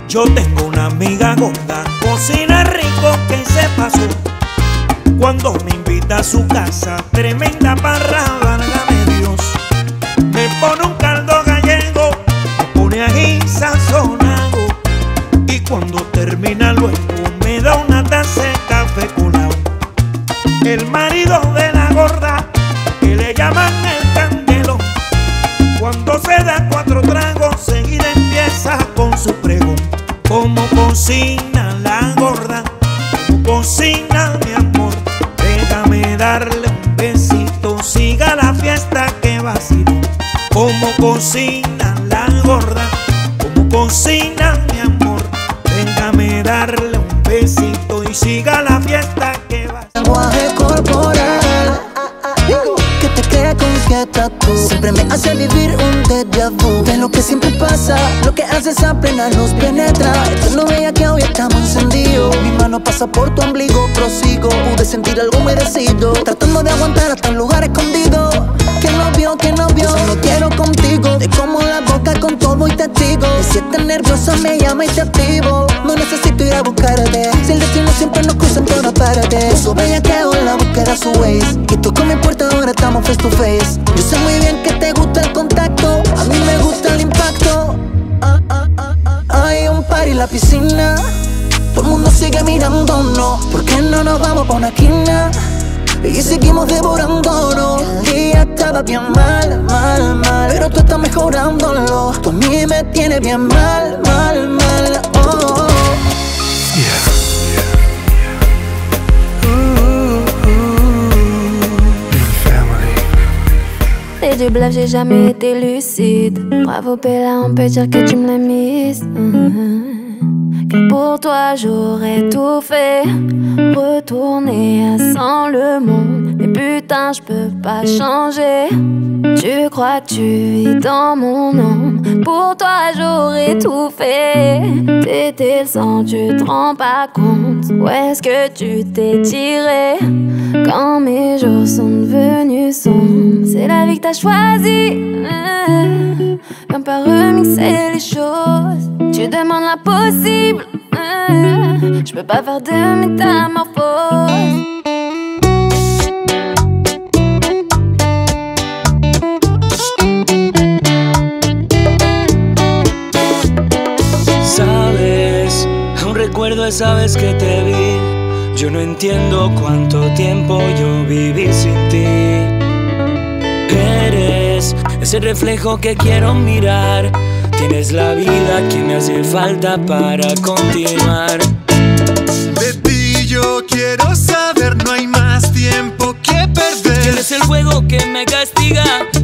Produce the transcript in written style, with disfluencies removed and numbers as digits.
Yo tengo una amiga gorda, cocina rico que se pasó. Cuando me invita a su casa, tremenda parra, válgame Dios. Me pone un caldo gallego, me pone ají sazonado, y cuando termina luego me da una taza de café colado. El marido de la gorda, que le llaman el candelo, cuando se da 4 tragos, seguida empieza con su pregón. Como cocina la gorda, como cocina mi amor, déjame darle un besito, siga la fiesta que vacilo. Como cocina la gorda, como cocina mi amor, déjame darle un besito y siga la fiesta que vacilo. Lenguaje corporal que te crea confiada tú, siempre me hace vivir un déjà vu de lo que siempre pasa, lo que haces a plena luz penetra. Esto no veía que hoy estamos encendidos. Mi mano pasa por tu ombligo, prosigo, pude sentir algo humedecido, tratando de aguantar hasta un lugar escondido. Que no vio, yo solo quiero contigo. Te como la boca con todo y te digo, si estás nerviosa me llama y te activo. No necesito ir a buscarte, si el destino siempre nos cruza en todas partes. Puso bellaqueo en la búsqueda a su ways, que tocó mi puerta, ahora estamos face to face. Yo sé muy bien que te gusta el contacto, a mí me gusta el impacto. Hay un party en la piscina, todo el mundo sigue mirándonos. ¿Por qué no nos vamos pa' una esquina y seguimos devorándonos? El día estaba bien mal, pero tú estás mejorándolo. Tú a mí me tienes bien mal, oh. C'est du bluff, j'ai jamais été lucide. Bravo Bella, on peut dire que tu me l'as mise. Que pour toi j'aurais tout fait, retourner à 100 le monde. Mais putain je peux pas changer. Tu crois que tu vis dans mon ombre. Pour toi j'aurais tout fait. T'étais le sang, tu te rends pas compte. Où est-ce que tu t'es tiré quand mes jours sont devenus sombres? C'est la vie que t'as choisie. Viens pas remixer les choses. Tu demandes l'impossible. Je peux pas faire de métamorphose. Sabes, aún recuerdo esa vez que te vi. Yo no entiendo cuánto tiempo yo viví sin ti. Eres ese reflejo que quiero mirar. Tienes la vida que me hace falta para continuar. De ti yo quiero saber, no hay más tiempo que perder. Tienes el fuego que me castiga.